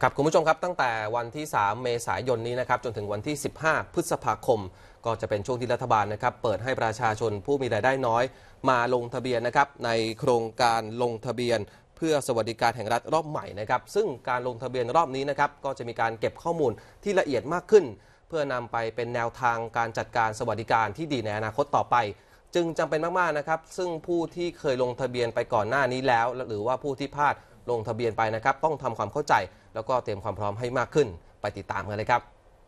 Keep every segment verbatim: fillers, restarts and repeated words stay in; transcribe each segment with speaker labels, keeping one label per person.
Speaker 1: ครับคุณผู้ชมครับตั้งแต่วันที่สามเมษายนนี้นะครับจนถึงวันที่สิบห้าพฤษภาคมก็จะเป็นช่วงที่รัฐบาลนะครับเปิดให้ประชาชนผู้มีรายได้น้อยมาลงทะเบียนนะครับในโครงการลงทะเบียนเพื่อสวัสดิการแห่งรัฐรอบใหม่นะครับซึ่งการลงทะเบียนรอบนี้นะครับก็จะมีการเก็บข้อมูลที่ละเอียดมากขึ้นเพื่อนำไปเป็นแนวทางการจัดการสวัสดิการที่ดีในอนาคตต่อไปจึงจำเป็นมากๆนะครับซึ่งผู้ที่เคยลงทะเบียนไปก่อนหน้านี้แล้วหรือว่าผู้ที่พลาดลงทะเบียนไปนะครับต้องทำความเข้าใจแล้วก็เตรียมความพร้อมให้มากขึ้นไปติดตามกันเลยครับ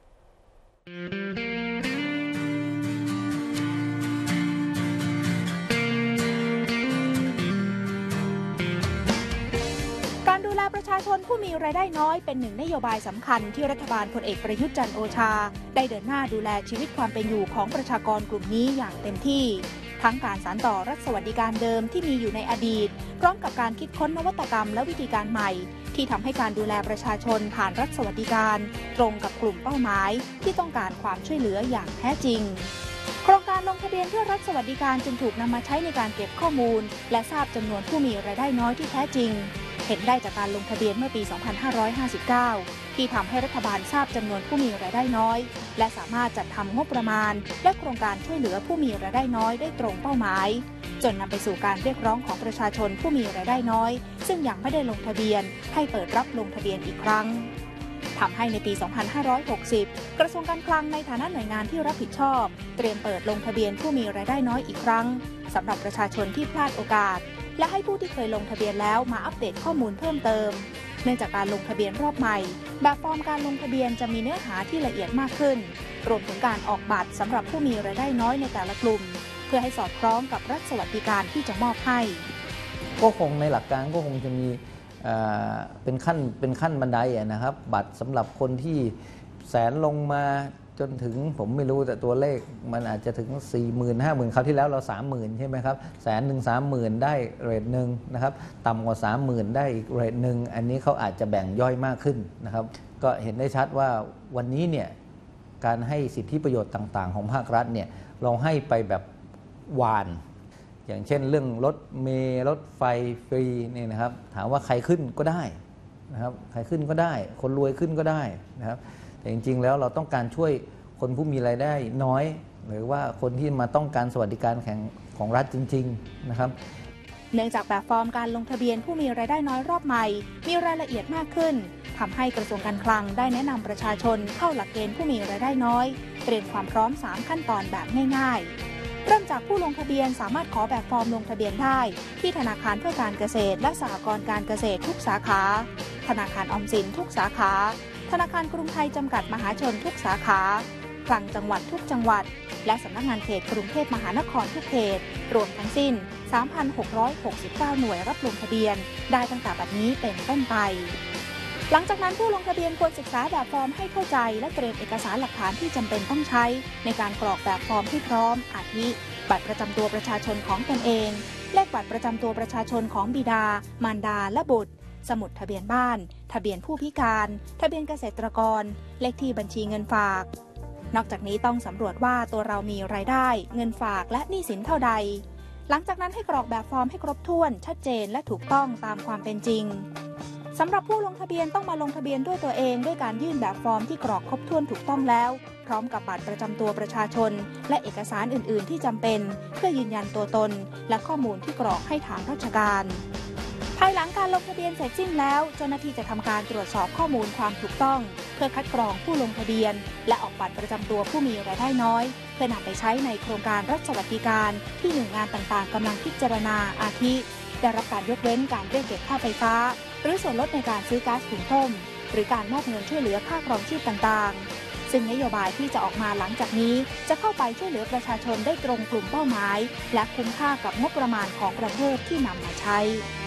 Speaker 2: การดูแลประชาชนผู้มีรายได้น้อยเป็นหนึ่งนโยบายสำคัญที่รัฐบาลพลเอกประยุทธ์จันทร์โอชาได้เดินหน้าดูแลชีวิตความเป็นอยู่ของประชากรกลุ่มนี้อย่างเต็มที่ทั้งการสานต่อรัฐสวัสดิการเดิมที่มีอยู่ในอดีตพร้อมกับการคิดค้นนวัตกรรมและวิธีการใหม่ที่ทำให้การดูแลประชาชนผ่านรัฐสวัสดิการตรงกับกลุ่มเป้าหมายที่ต้องการความช่วยเหลืออย่างแท้จริงโครงการลงทะเบียนเพื่อรัฐสวัสดิการจึงถูกนำมาใช้ในการเก็บข้อมูลและทราบจำนวนผู้มีรายได้น้อยที่แท้จริงเห็นได้จากการลงทะเบียนเมื่อปี สองพันห้าร้อยห้าสิบเก้า ที่ทำให้รัฐบาลทราบจำนวนผู้มีรายได้น้อยและสามารถจัดทำงบประมาณและโครงการช่วยเหลือผู้มีรายได้น้อยได้ตรงเป้าหมายจนนำไปสู่การเรียกร้องของประชาชนผู้มีรายได้น้อยซึ่งยังไม่ได้ลงทะเบียนให้เปิดรับลงทะเบียนอีกครั้งทำให้ในปี สองพันห้าร้อยหกสิบ กระทรวงการคลังในฐานะหน่วยงานที่รับผิดชอบเตรียมเปิดลงทะเบียนผู้มีรายได้น้อยอีกครั้งสำหรับประชาชนที่พลาดโอกาสและให้ผู้ที่เคยลงทะเบียนแล้วมาอัปเดตข้อมูลเพิ่มเติมเนื่องจากการลงทะเบียนรอบใหม่แบบฟอร์มการลงทะเบียนจะมีเนื้อหาที่ละเอียดมากขึ้นรวมถึงการออกบัตรสำหรับผู้มีรายได้น้อยในแต่ละกลุ่มเพื่อให้สอดคล้องกับรัฐสวัสดิการที่จะมอบให้
Speaker 3: ก็คงในหลักการก็คงจะมีเป็นขั้นเป็นขั้นบันไดนะครับบัตรสำหรับคนที่แสนลงมาจนถึงผมไม่รู้แต่ตัวเลขมันอาจจะถึง สี่หมื่น ห้าหมื่น คราวที่แล้วเรา สามหมื่น ใช่ไหมครับแสนหนึ่ง สามหมื่น ได้เรทหนึ่งนะครับต่ำกว่า สามหมื่น ได้อีกเรทหนึ่งอันนี้เขาอาจจะแบ่งย่อยมากขึ้นนะครับก็เห็นได้ชัดว่าวันนี้เนี่ยการให้สิทธิประโยชน์ต่างๆของภาครัฐเนี่ยเราให้ไปแบบวานอย่างเช่นเรื่องรถเมล์รถไฟฟรีนี่นะครับถามว่าใครขึ้นก็ได้นะครับใครขึ้นก็ได้คนรวยขึ้นก็ได้นะครับแต่จริงๆแล้วเราต้องการช่วยคนผู้มีรายได้น้อยหรือว่าคนที่มาต้องการสวัสดิการแข่งของรัฐจริงๆนะครับ
Speaker 2: เนื่องจากแบบฟอร์มการลงทะเบียนผู้มีรายได้น้อยรอบใหม่มีรายละเอียดมากขึ้นทำให้กระทรวงการคลังได้แนะนำประชาชนเข้าหลักเกณฑ์ผู้มีรายได้น้อยเตรียมความพร้อมสามขั้นตอนแบบง่ายๆเริ่มจากผู้ลงทะเบียนสามารถขอแบบฟอร์มลงทะเบียนได้ที่ธนาคารเพื่อการเกษตรและสหกรณ์การเกษตรทุกสาขาธนาคารออมสินทุกสาขาธนาคารกรุงไทยจำกัดมหาชนทุกสาขาคลังจังหวัดทุกจังหวัดและสำนักงานเขตกรุงเทพมหานครทุกเขตรวมทั้งสิ้น สามพันหกร้อยหกสิบเก้า หน่วยรับลงทะเบียนได้ตั้งแต่บัดนี้เป็นต้นไปหลังจากนั้นผู้ลงทะเบียนควรศึกษาแบบฟอร์มให้เข้าใจและเตรียมเอกสารหลักฐานที่จำเป็นต้องใช้ในการกรอกแบบฟอร์มให้พร้อมอาทิบัตรประจำตัวประชาชนของตนเองเลขบัตรประจำตัวประชาชนของบิดามารดาและบุตรสมุดทะเบียนบ้านทะเบียนผู้พิการทะเบียนเกษตรกรเลขที่บัญชีเงินฝากนอกจากนี้ต้องสำรวจว่าตัวเรามีรายได้เงินฝากและหนี้สินเท่าใดหลังจากนั้นให้กรอกแบบฟอร์มให้ครบถ้วนชัดเจนและถูกต้องตามความเป็นจริงสำหรับผู้ลงทะเบียนต้องมาลงทะเบียนด้วยตัวเองด้วยการยื่นแบบฟอร์มที่กรอกครบถ้วนถูกต้องแล้วพร้อมกับบัตรประจำตัวประชาชนและเอกสารอื่นๆที่จำเป็นเพื่อยืนยันตัวตนและข้อมูลที่กรอกให้ทางราชการภายหลังการลงทะเบียนเสร็จสิ้นแล้วเจ้าหน้าที่จะทำการตรวจสอบข้อมูลความถูกต้องเพื่อคัดกรองผู้ลงทะเบียนและออกบัตรประจำตัวผู้มีรายได้น้อยเพื่อนำไปใช้ในโครงการรัฐสวัสดิการที่หน่วยงานต่างๆกำลังพิจารณาอาทิได้รับการยกเว้นการเรียกเก็บค่าไฟฟ้าหรือส่วนลดในการซื้อก๊าซหุงต้มหรือการมอบเงินช่วยเหลือค่าครองชีพต่างๆซึ่งนโยบายที่จะออกมาหลังจากนี้จะเข้าไปช่วยเหลือประชาชนได้ตรงกลุ่มเป้าหมายและคุ้มค่ากับงบประมาณของประเทศที่นำมาใช้